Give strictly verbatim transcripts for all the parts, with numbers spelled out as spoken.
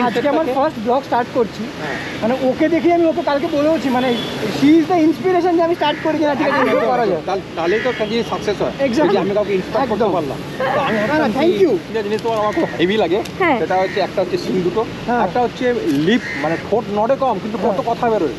আজকে আমার first blog start করছি, মানে ওকে দেখে আমি ওকে কালকে বলেওছি, মানে শি ইজ দ্য ইন্সপিরেশন যে আমি স্টার্ট করি না, ঠিক আছে করা যায়, তাহলেই তো কাজে সাকসেস হয়। এক্স্যাক্টলি, আমি কাউকে ইন্সপায়ার করতে পারলাম। তো আমি ভাবলাম থ্যাংক ইউ। যে জিনিস তোমার আমার খুব হেভি লাগে, সেটা হচ্ছে একটা হচ্ছে সিন দুটো, একটা হচ্ছে লিপ, মানে ঠোঁট নড়ে কম কিন্তু কত কথা বেরোয়।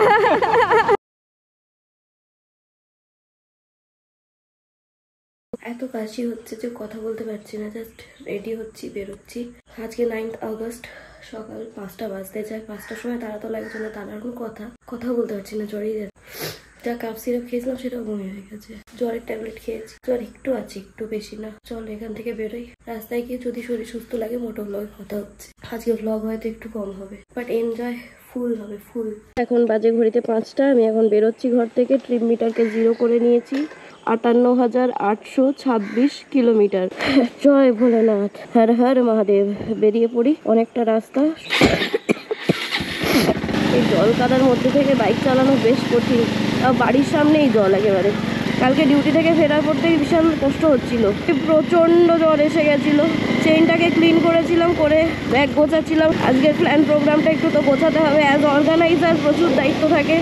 এত কাশি হচ্ছে যে কথা বলতে পারছি না, জাস্ট রেডি হচ্ছি, বেরোচ্ছি। আজকে নাইন্থ আগস্ট, সকাল পাঁচটা বাজতে যায়। পাঁচটার সময় তারাতলা একজনের তারার কোনো কথা কথা বলতে পারছি না, জ্বরেই যাচ্ছে। যা কাপ সিরাপ খেয়েছিলাম সেটাও বমি হয়ে গেছে। জ্বরের ট্যাবলেট খেয়েছি, জ্বর একটু আছে, একটু বেশি না। চল এখান থেকে বেরোই, রাস্তায় গিয়ে যদি শরীর সুস্থ লাগে মোটো ব্লগে কথা হচ্ছে। আজকে ব্লগ হয়তো একটু কম হবে, বাট এনজয় ফুল হবে, ফুল। এখন বাজে ঘড়িতে পাঁচটা, আমি এখন বেরোচ্ছি ঘর থেকে। ট্রিপ মিটারকে জিরো করে নিয়েছি, আটান্ন হাজার আটশো ছাব্বিশ কিলোমিটার। জয় ভোলেনাথ, হর হর মহাদেব। বেরিয়ে পড়ি, অনেকটা রাস্তা। এই জল কাদার মধ্যে থেকে বাইক চালানো বেশ কঠিন, বাড়ির সামনেই জল একেবারে। কালকে ডিউটি থেকে ফেরার পর থেকে বিশাল কষ্ট হচ্ছিল, প্রচণ্ড জ্বর এসে গেছিলো। চেইনটাকে ক্লিন করেছিলাম, করে ব্যাগ গোছাচ্ছিলাম। আজকের প্ল্যান প্রোগ্রামটা একটু তো গোছাতে হবে, অ্যাজ অর্গানাইজার প্রচুর দায়িত্ব থাকে।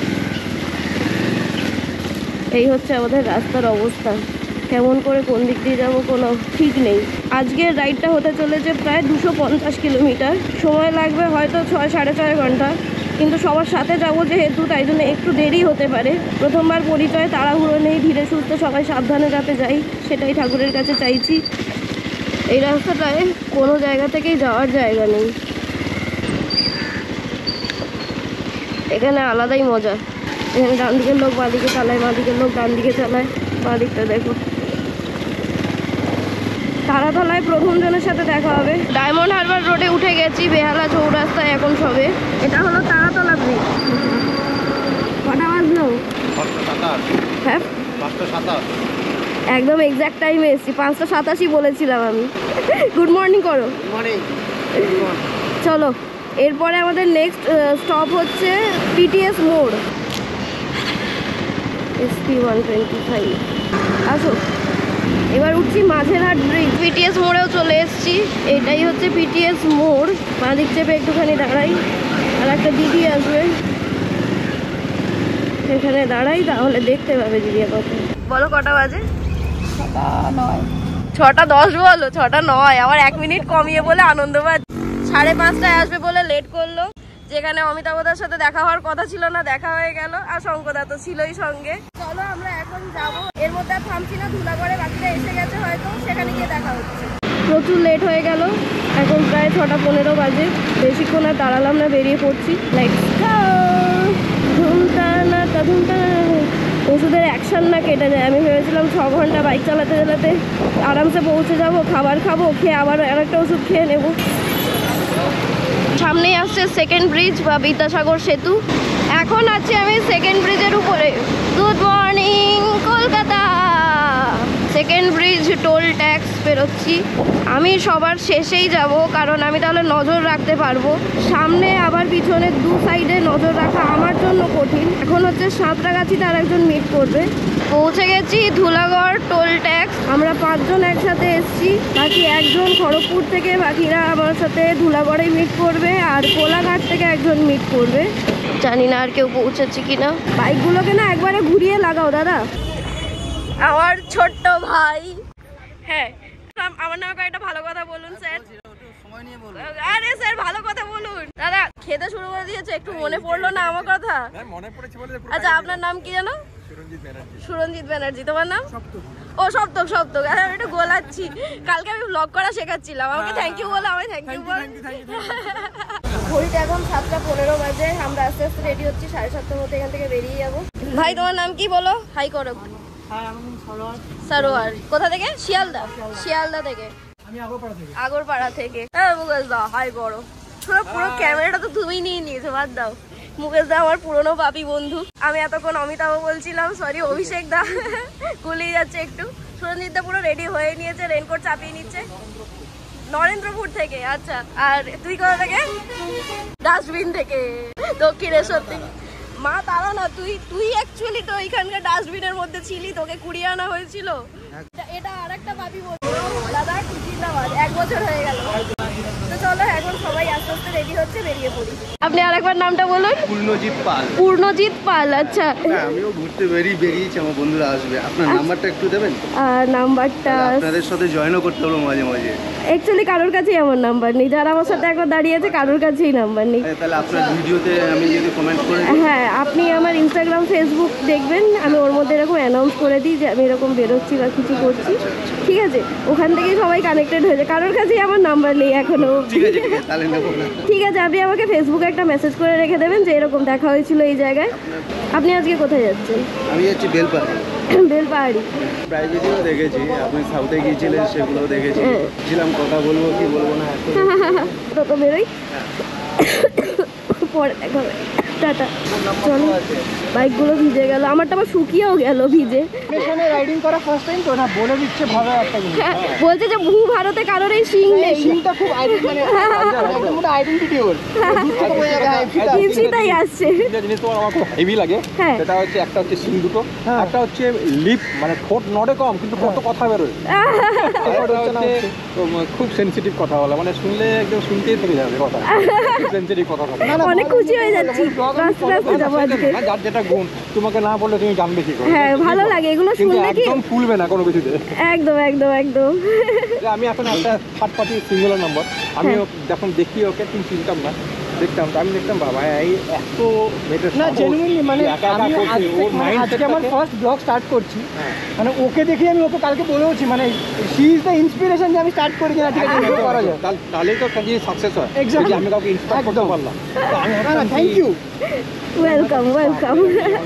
এই হচ্ছে আমাদের রাস্তার অবস্থা, কেমন করে কোন দিক দিয়ে যাবো কোনো ঠিক নেই। আজকের রাইডটা হতে চলেছে প্রায় দুশো পঞ্চাশ কিলোমিটার, সময় লাগবে হয়তো ছয় সাড়ে ছয় ঘন্টা, কিন্তু সবার সাথে যাবো যেহেতু তাই জন্য একটু দেরি হতে পারে। প্রথমবার পরিচয়, তাড়াহুড়ো নেই, ধীরে সুস্থে সবাই সাবধানে যাতে যাই, সেটাই ঠাকুরের কাছে চাইছি। এই রাস্তাটায় কোনো জায়গা থেকেই যাওয়ার জায়গা নেই, এখানে আলাদাই মজা। এখানে ডান দিকের লোক বাঁ দিকে চালায়, বাঁ দিকের লোক ডান দিকে চালায়। বাঁ দিকটা দেখো, তারাতলায় প্রথম জনের সাথে দেখা হবে। ডায়মন্ড হারবার রোডে উঠে গেছি, বেহালা চৌরাস্তায় এখন সবে। এটা হলো তারাতলা ব্রিজ। কটা বাজলো? হ্যাঁ, একদম এক্সাক্ট টাইমে এসেছি, পাঁচটা সাতাশি বলেছিলাম আমি। গুড মর্নিং করো। চলো, এরপরে আমাদের নেক্সট স্টপ হচ্ছে পিটিএস মোড়, এসপি ওয়ান টোয়েন্টি ফাইভ। আসো, এবার উঠছি মাঝেরহাট ব্রিজ। পিটিএস মোড়েও চলে এসেছি, এটাই হচ্ছে পিটিএস মোড়। বাঁ দিক চেপে একটুখানি দাঁড়াই, আর একটা দিদি আসবে, এখানে দাঁড়াই, তাহলে দেখতে পাবে দিদি। কত বলো, কটা বাজে? ছটা নয়। ছটা দশ বলো, ছটা নয়। আমার এক মিনিট কমিয়ে বলে আনন্দ পাচ্ছি। সাড়ে পাঁচটায় আসবে বলে লেট করলো, যেখানে অমিতাভদার সাথে দেখা হওয়ার কথা ছিল না, দেখা হয়ে গেল। আর শঙ্কদা তো ছিলই সঙ্গে। চলো আমরা এখন যাবো, এর মধ্যে আর থামছি না, ধুলাগড়ে বাকিটা এসে গেছে হয়তো, সেখানে গিয়ে দেখা হচ্ছে। প্রচুর লেট হয়ে গেল, এখন প্রায় ছটা পনেরো বাজে। বেশিক্ষণ আর দাঁড়ালাম না, বেরিয়ে পড়ছি। Let's go. ধুমটা না তা ধুমটা, ওষুধের অ্যাকশন না কেটে যায়। আমি ভেবেছিলাম ছ ঘন্টা বাইক চালাতে চালাতে আরামসে পৌঁছে যাব, খাবার খাবো, খেয়ে আবার আরেকটা ওষুধ খেয়ে নেব। সামনেই আসছে সেকেন্ড ব্রিজ বা বিদ্যাসাগর সেতু। এখন আছি আমি সেকেন্ড ব্রিজের উপরে। Good morning Kolkata. Second bridge toll tax পেরোচ্ছি। আমি সবার শেষেই যাব, কারণ আমি তাহলে নজর রাখতে পারবো। সামনে আবার পিছনে দু সাইডে নজর রাখা আমার জন্য কঠিন। এখন হচ্ছে সাঁতরাগাছিতে আর একজন মিট করবে। পৌঁছে গেছি ধুলাগড় টোল ট্যাক্স। আমরা পাঁচজন একসাথে এসছি, বাকি একজন খড়গপুর থেকে, বাকিরা আমার সাথে ধুলাগড়ে মিট করবে, আর কোলাঘাট থেকে একজন মিট করবে। জানি না আর কেউ পৌঁছেছি কিনা। বাইকগুলোকে না একবারে ঘুরিয়ে লাগাও দাদা। আমার ছোট্ট ভাই। হ্যাঁ, আমার নামে কয়েকটা ভালো কথা বলুন স্যার। আরে স্যার ভালো কথা বলুন। দাদা খেতে শুরু করে দিয়েছে, একটু মনে পড়লো না আমার কথা? আচ্ছা, আপনার নাম কি জানো? সুরঞ্জিত ব্যানার্জি। তোমার নাম? ও সপ্তক। সপ্তক, আমি একটু গোলাচ্ছি। কালকে আমি ব্লগ করা শেখাচ্ছিলাম, আমাকে থ্যাংক ইউ বলো। আমি থ্যাংক ইউ বল। ঘড়িতে এখন সাতটা পনেরো বাজে। আমরা আস্তে আস্তে রেডি হচ্ছি, সাড়ে সাতটার মধ্যে এখান থেকে বেরিয়ে যাবো। ভাই তোমার নাম কি বলো? হাই করো। সারোয়ার। কোথা থেকে? শিয়ালদা। শিয়ালদা থেকে। আগরপাড়া থেকে। হ্যাঁ মুকেশ দা, হাই করো। পুরো ক্যামেরাটা তো তুমি নিয়ে নিয়েছো, বাদ দাও। মুকেশ দা আমার পুরনো পাপি বন্ধু। আমি এতক্ষণ অমিতাভ বলছিলাম, সরি অভিষেক দা, গুলিয়ে যাচ্ছে একটু। সুরঞ্জিত দা পুরো রেডি হয়ে নিয়েছে, রেনকোট চাপিয়ে নিচ্ছে। নরেন্দ্রপুর থেকে। আচ্ছা, আর তুই কোথা থেকে? ডাস্টবিন থেকে, দক্ষিণেশ্বর থেকে। মা তারা না, তুই তুই অ্যাকচুয়ালি তো এখানকার ডাস্টবিনের মধ্যে ছিলি, তোকে কুড়িয়ে আনা হয়েছিল। এটা আর একটা পাপি বন্ধু দাদা, জিন্দাবাদ। এক বছর হয়ে গেল। তো চলো এখন সবাই আস্তে আস্তে বেরিয়ে পড়ি। আপনি আরেকবার নামটা বলুন। পূর্ণজিৎ পাল। পূর্ণজিৎ পাল, আচ্ছা। হ্যাঁ, আমিও ঘুরতে বেরিয়ে বেরিয়েছি, আমার বন্ধুরা আসবে। আপনার নাম্বারটা একটু দেবেন? নাম্বারটা আপনাদের সাথে জয়েনও করতে হলো মাঝে মাঝে। অ্যাকচুয়ালি কারোর কাছেই আমার নাম্বার নেই, যারা আমার সাথে একবার দাঁড়িয়ে আছে কারোর কাছেই নাম্বার নেই। তাহলে আপনার ভিডিওতে আমি যদি কমেন্ট করে হ্যাঁ, আপনি আমার ইনস্টাগ্রাম ফেসবুক দেখবেন, আমি ওর মধ্যে এরকম অ্যানাউন্স করে দিই যে আমি এরকম বেরোচ্ছি বা কিছু করছি, ঠিক আছে? ওখান থেকেই সবাই কানেক্টেড হয়ে যায়, কারোর কাছেই আমার নাম্বার নেই এখনো। ঠিক আছে, ঠিক আছে, তাহলে নেবো না। ঠিক আছে, আপনি আমাকে ফেসবুকে একটা মেসেজ করে রেখে দেবেন যে এরকম দেখা হয়েছিল এই জায়গায়। আপনি আজকে কোথায় যাচ্ছেন? আমি যাচ্ছি বেলপাহাড়ি। বেলপাহাড়ি। প্রায় ভিডিও দেখেছি, আপনি সাউথে গিয়েছিলেন, সেগুলোও দেখেছি। ছিলাম কথা বলবো কি বলবো না, তো তো বেরোই, পরে দেখা হবে। টাটা। চলো, বাইকগুলো ভিজে গেল, আমারটা আবার শুকিয়েও গেল ভিজে। এখানে রাইডিং করা ফার্স্ট টাইম তো না, বলে দিচ্ছে ভালো একটা জিনিস। হ্যাঁ, বলছে যে ভূ ভারতে কারোর এই শিং নেই। সিনটা খুব আইডেন্টি, মানে একদম একটা আইডেন্টিটি ওর। দূর থেকে বোঝা যায় হ্যাঁ, ফিদা। ফিদাই আসছে। তিনটা জিনিস তোমার আমার খুব হেভি লাগে। হ্যাঁ। সেটা হচ্ছে একটা হচ্ছে সিং দুটো, হ্যাঁ। একটা হচ্ছে লিপ মানে ঠোঁট নড়ে কম কিন্তু কত কথা বেরোয়। আরেকটা হচ্ছে উম, খুব সেনসিটিভ কথা বলা, মানে শুনলে একদম শুনতেই থেকে যাবে কথা, সেনসিটিভ কথা বলা। অনেক খুশি হয়ে যাচ্ছি, রাস্তা রাস্তা যাবো আজকে। না, যার যেটা গুণ, তোমাকে না বললে তুমি জানবে কি করে। হ্যাঁ, ভালো লাগে এগুলো কিন্তু শুনলে, কি একদম ফুলবে না কোনো কিছুতে। একদম একদম একদম। যে আমি এখন একটা থার্ড পার্টি সিঙ্গুলার নাম্বার, আমি ও- যখন দেখি ওকে তুমি চিনতাম না, দেখতাম তো আমি দেখতাম বাবা এই এত মেয়েদের না সাহস, জেনুইনলি মানে যে একা একা আমি করছে, আজকে ওর মানে আজকে আমার মাইন্ডসেটটাকে- ফার্স্ট ব্লগ স্টার্ট করছি, হ্যাঁ। মানে ওকে দেখে আমি ওকে কালকে বলেওছি, মানে শি ইজ দ্য ইন্সপিরেশন যে আমি স্টার্ট করি কিনা, ঠিক আছে এটা করা যায়। তাহলে- তাহলেই তো কাজে সাকসেস হয়। Exactly. এই যে আমি কাউকে ইন্সপায়ার করতে একদম। পারলাম, তো আমি না না ভাবতাম থ্যাংক কি- ইউ। Welcome welcome.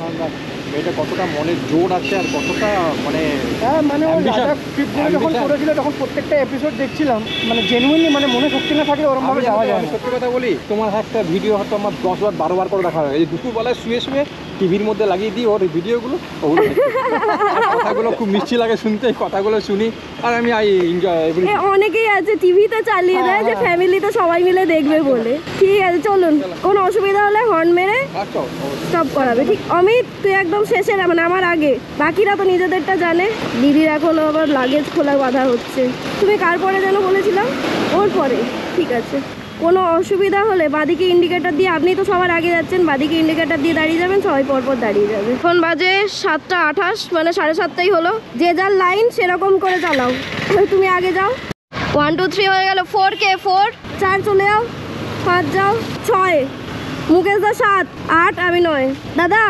মেয়েটা কতটা মনের জোর আছে আর কতটা মানে হ্যাঁ মানে ওই Ambition. লাদাখ ট্রিপগুলো যখন Ambition. করেছিল তখন প্রত্যেকটা এপিসোড দেখছিলাম, মানে জেনুইনলি মানে মনে শক্তি না থাকলে ওরকম ভাবে আমি যাওয়া যায় আমি না। সত্যি কথা বলি, তোমার একটা ভিডিও হয়তো আমার দশ বার বারো বার করে দেখা হয়, এই দুপুরবেলায় শুয়ে শুয়ে টিভির মধ্যে লাগিয়ে দিই ওর ভিডিওগুলো, ওগুলো দেখি। আর কথাগুলো খুব মিষ্টি লাগে শুনতে, কথাগুলো শুনি আর আমি আই এনজয় এভরি। এ অনেকেই আছে টিভিতে চালিয়ে দেয় যে ফ্যামিলিতে সবাই মিলে দেখবে বলে। ঠিক আছে, চলুন, কোনো অসুবিধা হলে হর্ন মেরে আচ্ছা স্টপ করাবে। ঠিক, অমিত তুই একদম শেষে না, মানে আমার আগে, বাকিরা তো নিজেদেরটা জানে। দিদির এখনো আবার লাগেজ খোলা বাঁধা হচ্ছে। তুমি কার পরে যেন বলেছিলাম? ওর পরে, ঠিক আছে। কোনো অসুবিধা হলে বাদিকে ইন্ডিকেটর দিয়ে, আপনি তো সবার আগে যাচ্ছেন, বাদিকে ইন্ডিকেটর দিয়ে দাঁড়িয়ে যাবেন, সবাই পরপর দাঁড়িয়ে যাবে। এখন বাজে সাতটা আঠাশ, মানে সাড়ে সাতটাই হলো। যে যার লাইন সেরকম করে চালাও। তুমি আগে যাও। ওয়ান টু থ্রি হয়ে গেল, ফোর কে ফোর, চার চলে যাও, পাঁচ যাও, ছয়, মুকেশ দা সাত, আট, আমি নয়। দাদা,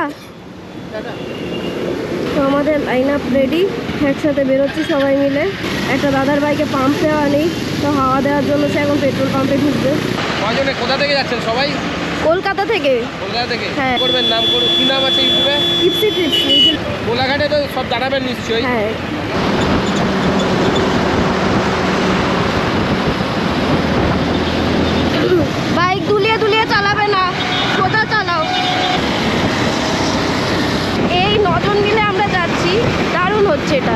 তো আমাদের লাইন আপ রেডি, একসাথে বেরোচ্ছি সবাই মিলে। একটা দাদার বাইকে পাম্প দেওয়া নেই, তো হাওয়া দেওয়ার জন্য সে এখন পেট্রোল পাম্পে ঢুকবে। কয়জনে কোথা থেকে যাচ্ছেন সবাই? কলকাতা থেকে। কলকাতা থেকে? হ্যাঁ। করবেন নাম করুন, কি নাম আছে ইউটিউবে? টিপসি ট্রিপস। কোলাঘাটে তো সব জানাবেন নিশ্চয়ই। হ্যাঁ, বাইক দুলিয়ে দুলিয়ে চালাবে না, সোজা চালাও। এই নজন মিলে আমরা যাচ্ছি, দারুণ হচ্ছে এটা।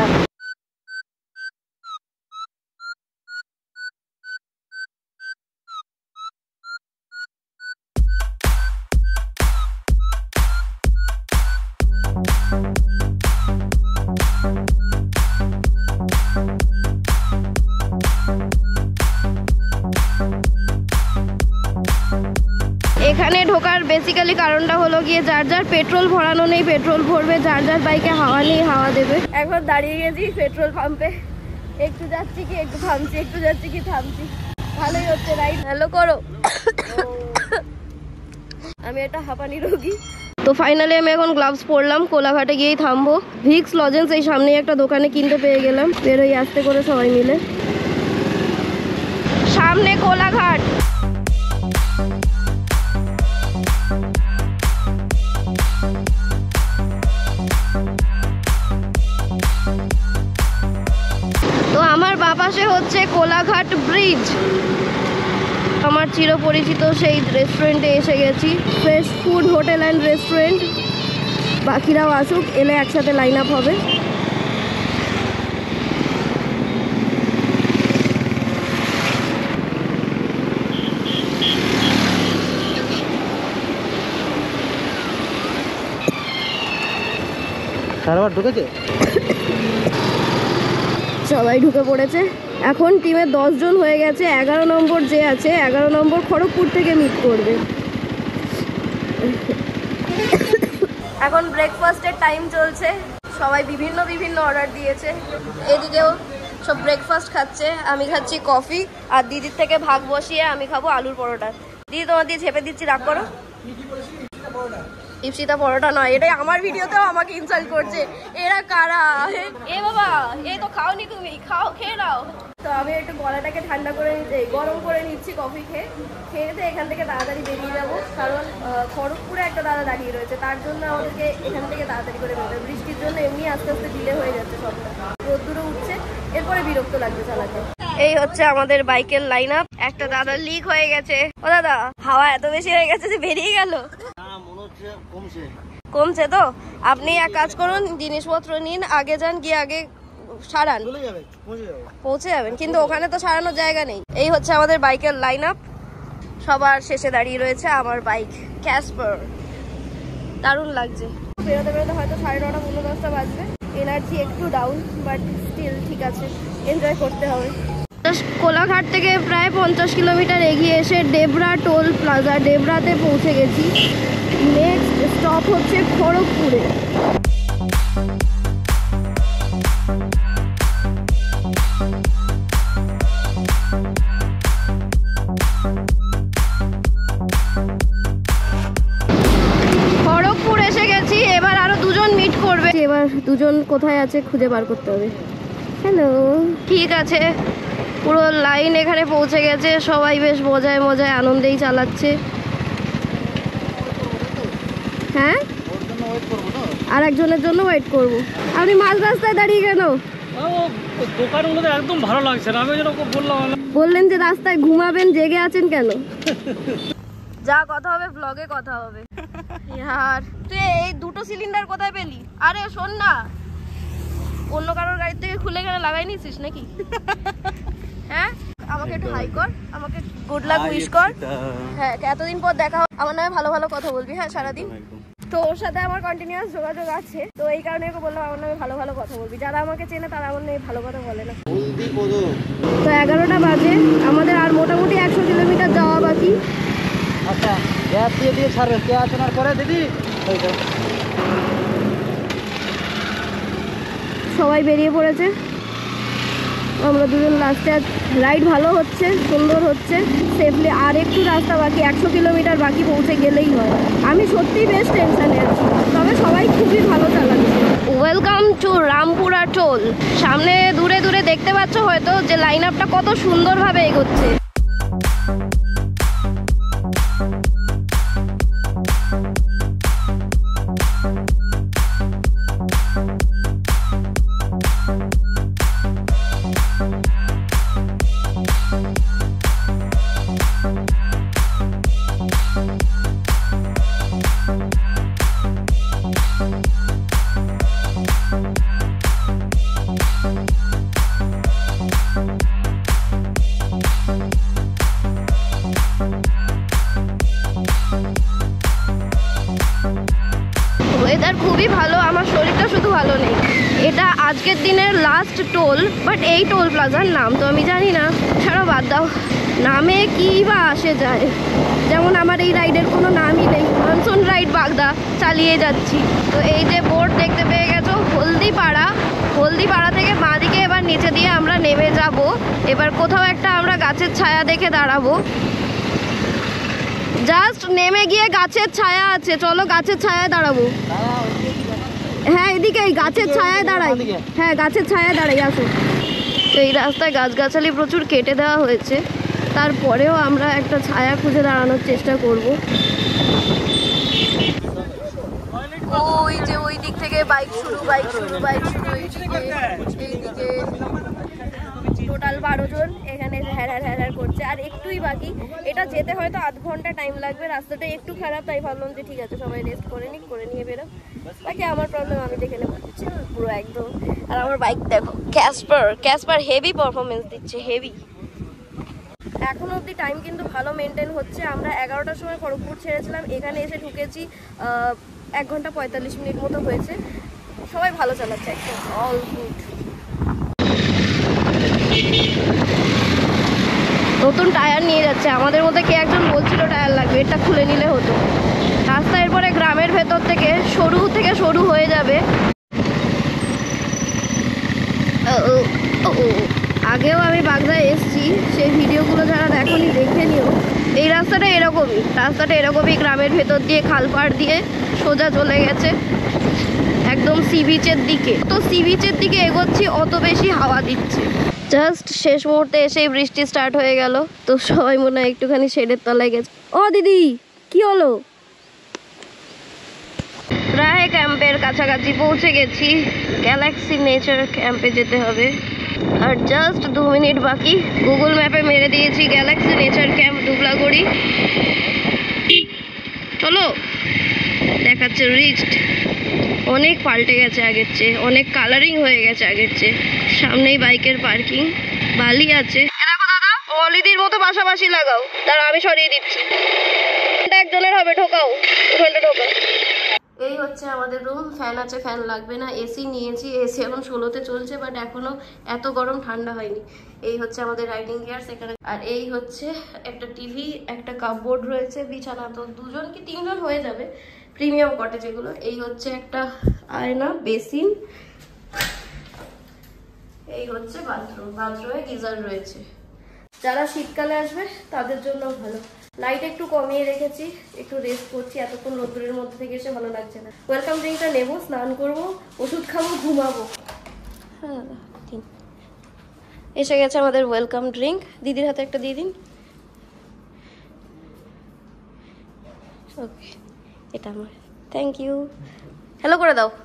এখানে ঢোকার বেসিক্যালি কারণটা হলো গিয়ে যার যার পেট্রোল ভরানো নেই পেট্রোল ভরবে, যার যার বাইকে হাওয়া নেই হাওয়া দেবে। এখন দাঁড়িয়ে গেছি পেট্রোল পাম্পে, একটু যাচ্ছি কি একটু থামছি, একটু যাচ্ছি কি থামছি। ভালোই হচ্ছে রাইড। হ্যালো করো। আমি একটা হাঁপানি রোগী। তো ফাইনালি আমি এখন গ্লাভস পরলাম, কোলাঘাটে গিয়েই থামবো। ভিক্স লজেন্স এই সামনেই একটা দোকানে কিনতে পেয়ে গেলাম। বেরোই আস্তে করে সবাই মিলে। সামনে কোলাঘাট। তো আমার বাপাশে হচ্ছে কোলাঘাট ব্রিজ। আমার চিরপরিচিত সেই রেস্টুরেন্টে এসে গেছি, fresh food hotel and restaurant. বাকিরাও আসুক, এলে একসাথে লাইন আপ হবে। সারাবার ঢুকেছে? সবাই ঢুকে পড়েছে। এখন টিমে দশ জন হয়ে গেছে, এগারো নম্বর যে আছে এগারো নম্বর খড়গপুর থেকে মিট করবে। এখন ব্রেকফাস্টের টাইম চলছে, সবাই বিভিন্ন বিভিন্ন অর্ডার দিয়েছে। এদিকেও সব ব্রেকফাস্ট খাচ্ছে, আমি খাচ্ছি কফি আর দিদির থেকে ভাগ বসিয়ে আমি খাবো আলুর পরোটা। দিদি তোমার দিয়ে ঝেপে দিচ্ছি, রাগ করো। ইপসিতা পরোটা নয়, এটাই আমার ভিডিওতেও আমাকে ইনসাল্ট করছে। এরা কারা? এ বাবা, এই তো খাওনি তুমি, খাও, খেয়ে নাও। তো আমি একটু গলাটাকে ঠান্ডা করে নিতে গরম করে নিচ্ছি কফি খেয়ে খেয়ে তো এখান থেকে তাড়াতাড়ি বেরিয়ে যাবো, কারণ খড়গপুরে একটা দাদা দাঁড়িয়ে রয়েছে, তার জন্য আমাদেরকে এখান থেকে তাড়াতাড়ি করে বেরোতে। বৃষ্টির জন্য এমনি আস্তে আস্তে ডিলে হয়ে যাচ্ছে সবটা, রোদ্দুরও উঠছে, এরপরে বিরক্ত লাগছে চালাতে। এই হচ্ছে আমাদের বাইকের লাইন আপ। একটা দাদা লিক হয়ে গেছে। ও দাদা, হাওয়া এত বেশি হয়ে গেছে যে বেরিয়ে গেল। কমছে তো? আপনি এক কাজ করুন, জিনিসপত্র নিন, আগে যান, গিয়ে আগে সারান, পৌঁছে যাবেন। কিন্তু ওখানে তো সারানোর জায়গা নেই। এই হচ্ছে আমাদের বাইকের লাইন আপ। সবার শেষে দাঁড়িয়ে রয়েছে আমার বাইক ক্যাসপার। দারুণ লাগছে। বেরোতে বেরোতে হয়তো সাড়ে নটা পনেরো দশটা বাজবে। এনার্জি একটু ডাউন, বাট স্টিল ঠিক আছে, এনজয় করতে হবে। কোলাঘাট থেকে প্রায় পঞ্চাশ কিলোমিটার এগিয়ে এসে ডেবরা টোল প্লাজা ডেবরাতে পৌঁছে গেছি। নেক্সট স্টপ হচ্ছে খড়গপুরে। খড়গপুর এসে গেছি, এবার আরো দুজন মিট করবে। এবার দুজন কোথায় আছে খুঁজে বার করতে হবে। হ্যালো, ঠিক আছে, পুরো লাইন এখানে পৌঁছে গেছে। সবাই বেশ মজায় মজায় আনন্দেই চালাচ্ছে। হ্যাঁ, আর একজনের জন্য ওয়েট করবো। আপনি মাঝ রাস্তায় দাঁড়িয়ে কেন? দোকানগুলোতে একদম ভালো লাগছে না, আমি যেন বললাম। বললেন যে রাস্তায় ঘুমাবেন, জেগে আছেন কেন? যা কথা হবে ব্লগে কথা হবে। ইয়ার, তুই এই দুটো সিলিন্ডার কোথায় পেলি? আরে শোন না, অন্য কারোর গাড়ি থেকে খুলে গেলে লাগাই নিছিস নাকি? হ্যাঁ, আমাকে একটু হাই কর, আমাকে গুড লাক উইশ কর। হ্যাঁ, এতদিন পর দেখা, আমার নামে ভালো ভালো কথা বলবি। হ্যাঁ, সারাদিন। তো ওর সাথে আমার কন্টিনিউয়াস যোগাযোগ আছে, তো এই কারণে ওকে বললাম আমার নামে ভালো ভালো কথা বলবি। যারা আমাকে চেনে তারা আমার নামে ভালো কথা বলে না। তো এগারোটা বাজে, আমাদের আর মোটামুটি একশো কিলোমিটার যাওয়া বাকি। আচ্ছা, গ্যাস দিয়ে দিয়ে ছাড়বে কে আছেন আর পরে দিদি। সবাই বেরিয়ে পড়েছে, আমরা দুজন লাস্টে। রাইড ভালো হচ্ছে, সুন্দর হচ্ছে, সেফলি। আর একটু রাস্তা বাকি, একশো কিলোমিটার বাকি, পৌঁছে গেলেই হয়। আমি সত্যিই বেশ টেনশনে আছি, তবে সবাই খুবই ভালো চালাচ্ছে। Welcome to Rampura toll. সামনে দূরে দূরে দেখতে পাচ্ছ হয়তো যে লাইন আপটা কত সুন্দরভাবে এগোচ্ছে। ওয়েদার খুবই ভালো, আমার শরীরটা শুধু ভালো নেই। এটা আজকের দিনের লাস্ট টোল, বাট এই টোল প্লাজার নাম তো আমি জানি না। ছাড়াও বাদ দাও, নামে কি বা আসে যায়। যেমন আমার এই রাইডের কোনো নামই নেই, মনসুন রাইড বাগদা, চালিয়ে যাচ্ছি। তো এই যে বোর্ড দেখতে পেয়ে গেছো, হলদিপাড়া। হলদিপাড়া থেকে বাঁ দিকে এবার নিচে দিয়ে আমরা নেমে যাব। এবার কোথাও একটা আমরা গাছের ছায়া দেখে দাঁড়াবো। জাস্ট নেমে গিয়ে গাছের ছায়া আছে, চলো গাছের ছায়ায় দাঁড়াবো। হ্যাঁ, এদিকে এই গাছের ছায়ায় দাঁড়াই। হ্যাঁ, গাছের ছায়ায় দাঁড়াই, আসো। তো এই রাস্তায় গাছগাছালি প্রচুর কেটে দেওয়া হয়েছে, তারপরেও আমরা একটা ছায়া খুঁজে দাঁড়ানোর চেষ্টা করব। ওই যে ওই দিক থেকে বাইক শুরু, বাইক শুরু, বাইক শুরু। এইদিকে এইদিকে টোটাল বারো জন এখানে হ্যারার হ্যারার করছে, আর একটুই বাকি। এটা যেতে হয়তো আধ ঘন্টা টাইম লাগবে। রাস্তাটা একটু খারাপ, তাই ভাবলাম যে ঠিক আছে সবাই রেস্ট করে নিক, করে নিয়ে বেরো। বাকি আমার প্রবলেম আমি দেখে নেবো পুরো একদম। আর আমার বাইক দেখো, ক্যাসপার ক্যাসপার হেভি পারফরমেন্স দিচ্ছে, হেভি। এখন অবধি টাইম কিন্তু ভালো মেনটেন হচ্ছে। আমরা এগারোটার সময় খড়গপুর ছেড়েছিলাম, এখানে এসে ঢুকেছি এক ঘন্টা পঁয়তাল্লিশ মিনিট মতো হয়েছে। সবাই ভালো চালাচ্ছে, একদম অল গুড। নতুন টায়ার নিয়ে যাচ্ছে। আমাদের মধ্যে কে একজন বলছিল টায়ার লাগবে, এটা খুলে নিলে হতো। রাস্তা এরপরে গ্রামের ভেতর থেকে সরু থেকে সরু হয়ে যাবে। ও, ও, ও, আগেও আমি বাগদায় এসেছি, সেই ভিডিওগুলো যারা দেখোনি দেখে নিও। এই রাস্তাটা এরকমই, রাস্তাটা এরকমই গ্রামের ভেতর দিয়ে খাল পাড় দিয়ে সোজা চলে গেছে একদম সি বিচের দিকে। তো সি বিচের দিকে এগোচ্ছি, অত বেশি হাওয়া দিচ্ছে। জাস্ট শেষ মুহূর্তে এসেই বৃষ্টি স্টার্ট হয়ে গেল। তো সবাই মনে হয় একটুখানি শেডের তলায় গেছে। ও দিদি, কি হলো? প্রায় ক্যাম্পের কাছাকাছি পৌঁছে গেছি। গ্যালাক্সি নেচার ক্যাম্পে যেতে হবে, আর জাস্ট দু মিনিট বাকি। গুগল ম্যাপে মেরে দিয়েছি গ্যালাক্সি নেচার ক্যাম্প দুবলাগড়ি। চলো, দেখাচ্ছে রিচড। অনেক পাল্টে গেছে আগের চেয়ে, অনেক কালারিং হয়ে গেছে আগের চেয়ে। সামনেই বাইকের পার্কিং, বালি আছে। দেখো দাদা, মলিদির মতো পাশাপাশি লাগাও। তারা আমি সরিয়ে দিচ্ছি। একজনের হবে, ঢোকাও, ওখানটা ঢোকাও। এই হচ্ছে আমাদের রুম। ফ্যান আছে, ফ্যান লাগবে না। এসি নিয়েছি, এসি এখন ষোলোতে চলছে, বাট এখনো এত গরম ঠান্ডা হয়নি। এই হচ্ছে আমাদের রাইডিং গিয়ার্স এখানে। আর এই হচ্ছে একটা টিভি, একটা কাপবোর্ড রয়েছে, বিছানা তো দুজন কি তিনজন হয়ে যাবে, প্রিমিয়াম কটেজ এগুলো। এই হচ্ছে একটা আয়না, বেসিন। এই হচ্ছে বাথরুম, বাথরুমে গিজার রয়েছে। যারা শীতকালে আসবে তাদের জন্য ভালো। লাইট একটু কমিয়ে রেখেছি, একটু রেস্ট করছি। এতক্ষণ রোদ্দুরের মধ্যে থেকে এসে ভালো লাগছে না। ওয়েলকাম ড্রিঙ্কটা নেবো, স্নান করবো, ওষুধ খাবো, ঘুমাবো। হ্যাঁ দাদা, দিন। এসে গেছে আমাদের ওয়েলকাম ড্রিঙ্ক। দিদির হাতে একটা দিয়ে দিন। ওকে, এটা আমার। Thank you. হ্যালো করে দাও।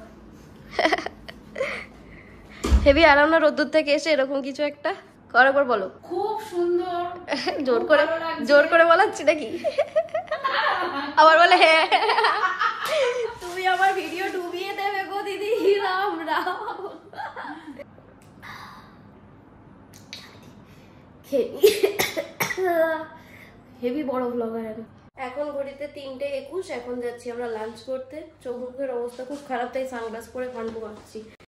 হেভি আরাম না রোদ্দুর থেকে এসে এরকম কিছু একটা? করার পর বলো। খুব সুন্দর। জোর করে জোর করে বলাচ্ছি নাকি? আবার বলে হ্যাঁ, তুমি আমার ভিডিও ডুবিয়ে দেবে গো দিদি। রাম রাম। হেভি বড় ব্লগার আমি। এখন ঘড়িতে তিনটে একুশ। এখন যাচ্ছি আমরা লাঞ্চ করতে। চোখ মুখের অবস্থা খুব খারাপ, তাই সানগ্লাস পরে ঘন্ট মারছি।